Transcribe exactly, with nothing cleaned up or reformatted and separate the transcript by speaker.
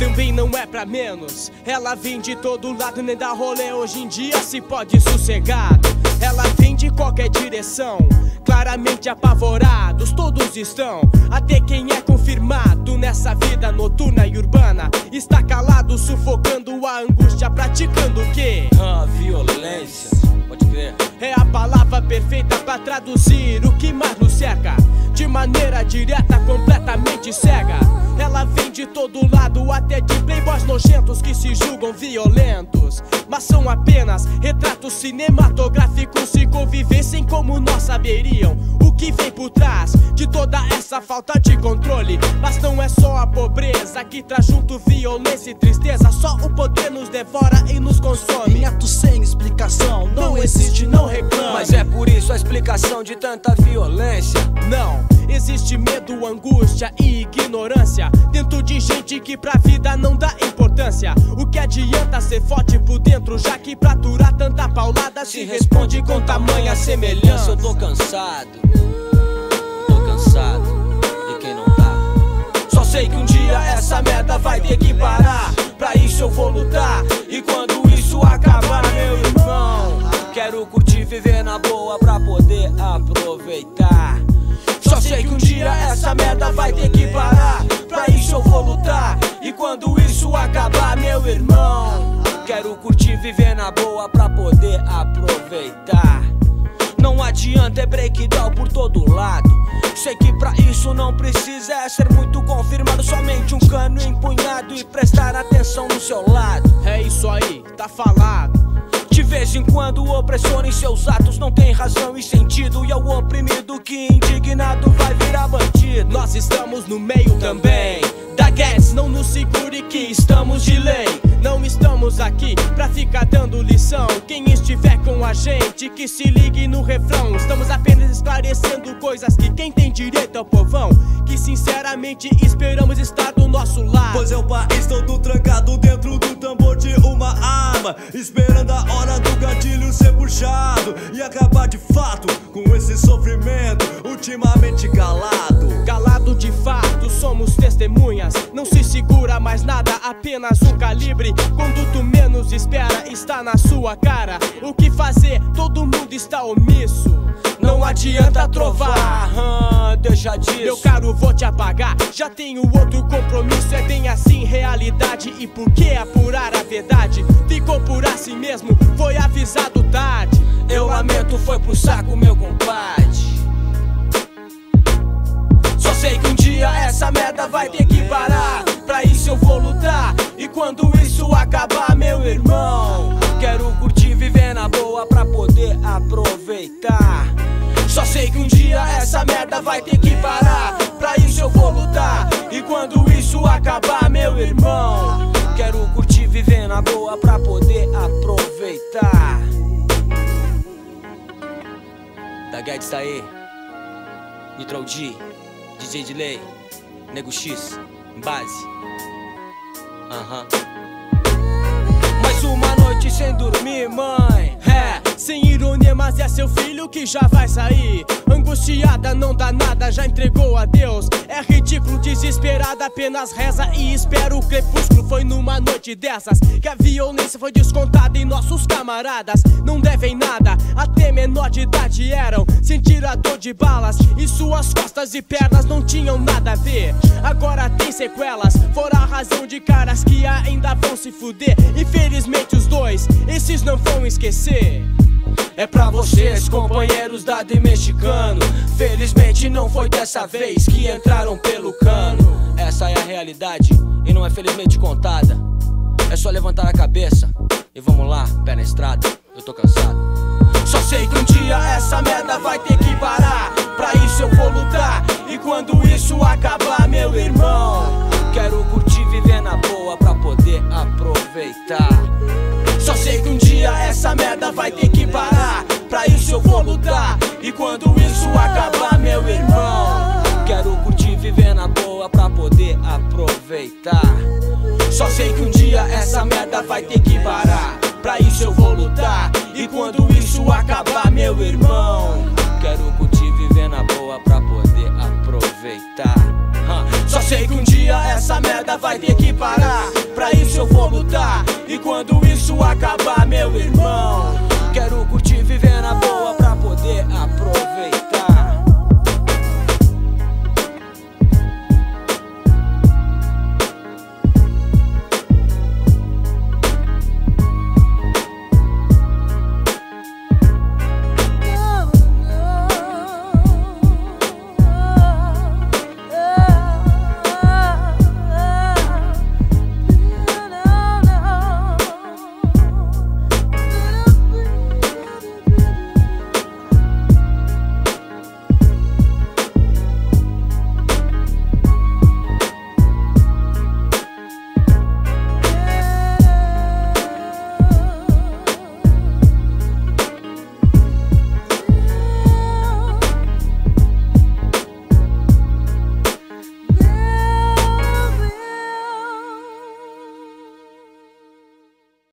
Speaker 1: também não é pra menos. Ela vem de todo lado, nem dá rolê. Hoje em dia se pode sossegado. Ela vem de qualquer direção, claramente apavorados todos estão. Até quem é confirmado nessa vida noturna e urbana está calado, sufocando a angústia, praticando o quê?
Speaker 2: A violência, pode crer.
Speaker 1: É a palavra perfeita pra traduzir o que mais nos cerca, de maneira direta, completamente cega. Ela vem de todo lado, até de playboys nojentos que se julgam violentos, mas são apenas retratos cinematográficos. Se convivessem como nós saberiam o que vem por trás de toda essa falta de controle. Mas não é só a pobreza que traz junto violência e tristeza. Só o poder nos devora e nos consome.
Speaker 3: Em atos sem explicação, não existe, não reclame.
Speaker 2: Mas é por isso a explicação de tanta violência.
Speaker 1: Não, existe medo, angústia e ignorância dentro de gente que pra vida não dá importância. O que adianta ser forte por dentro, já que pra aturar tanta paulada se responde com tamanha semelhança.
Speaker 2: Eu tô cansado, tô cansado, e quem não tá?
Speaker 1: Só sei que um dia essa merda vai ter que parar. Pra isso eu vou lutar, e quando isso acabar, meu irmão,
Speaker 2: quero curtir, viver na boa pra poder aproveitar.
Speaker 1: Só sei que um dia essa merda vai ter que parar. Pra isso eu vou lutar, e quando isso acabar, meu irmão,
Speaker 2: quero curtir, viver na boa pra poder aproveitar. Não adianta, é breakdown por todo lado. Sei que pra isso não precisa é ser muito confirmado. Somente um cano empunhado e prestar atenção no seu lado.
Speaker 1: É isso aí, tá falado.
Speaker 2: De vez em quando o opressor em seus atos não tem razão e sentido, e é o oprimido que indignado vai virar bandido.
Speaker 1: Nós estamos no meio também da Guedes, não nos segure que estamos de lei. Não estamos aqui pra ficar dando lição. Quem estiver com a gente que se ligue no refrão. Estamos apenas esclarecendo coisas que quem tem direito é o povão, que sinceramente esperamos estar do nosso lado.
Speaker 3: Pois é o país todo trancado dentro do tambor de uma arma, esperando a hora do gatilho ser puxado e acabar de fato com esse sofrimento ultimamente calado.
Speaker 1: Calado de fato, somos testemunhas. Não se segura mais nada, apenas um calibre. Quando tu menos espera, está na sua cara. O que fazer? Todo mundo está omisso. Não adianta trovar,
Speaker 2: ah, deixa disso.
Speaker 1: Meu caro, vou te apagar, já tenho outro compromisso. É bem assim, realidade. E por que apurar a verdade? Ficou por assim mesmo, foi avisado tarde.
Speaker 2: Eu lamento, foi pro saco, meu compadre.
Speaker 1: Só sei que um dia essa merda vai ter que parar. Pra isso eu vou lutar, e quando isso acabar, meu irmão,
Speaker 2: quero curtir, viver na boa pra poder aproveitar.
Speaker 1: Só sei que um dia essa merda vai ter que parar. Pra isso eu vou lutar, e quando isso acabar, meu irmão,
Speaker 2: quero curtir, viver na boa pra poder aproveitar. Da Guedes tá aí, Nitro G, D J Delay, Nego X, base. Aham. Uh-huh. Mais uma noite sem dormir, mãe.
Speaker 1: É, sem ironia, mas é seu filho que já vai sair. Angustiada, não dá nada, já entregou a Deus. É ridículo, desesperada, apenas reza e espera o crepúsculo. Foi numa noite dessas que a violência foi descontada em nossos camaradas. Não devem nada, até menor de idade eram. Sentiram a dor de balas e suas costas e pernas não tinham nada a ver. Agora tem sequelas, fora a razão de caras que ainda vão se fuder. Infelizmente os dois, esses não vão esquecer.
Speaker 2: É pra vocês, companheiros da D Mexicano. Felizmente não foi dessa vez que entraram pelo cano. Essa é a realidade e não é felizmente contada. É só levantar a cabeça e vamos lá, pé na estrada, eu tô cansado.
Speaker 1: Só sei que um dia essa merda vai ter que parar. Pra isso eu vou lutar, e quando isso acabar, meu irmão,
Speaker 2: quero curtir, viver na boa pra poder aproveitar.
Speaker 1: Só sei que um dia essa merda vai ter que parar. Pra isso eu vou lutar, e quando isso acabar, meu irmão,
Speaker 2: quero curtir, viver na boa pra poder aproveitar.
Speaker 1: Só sei que um dia essa merda vai ter que parar. Pra isso eu vou lutar, e quando isso acabar, meu irmão,
Speaker 2: quero curtir, viver na boa pra poder aproveitar.
Speaker 1: Só sei que um dia essa merda vai ter que parar. acabar.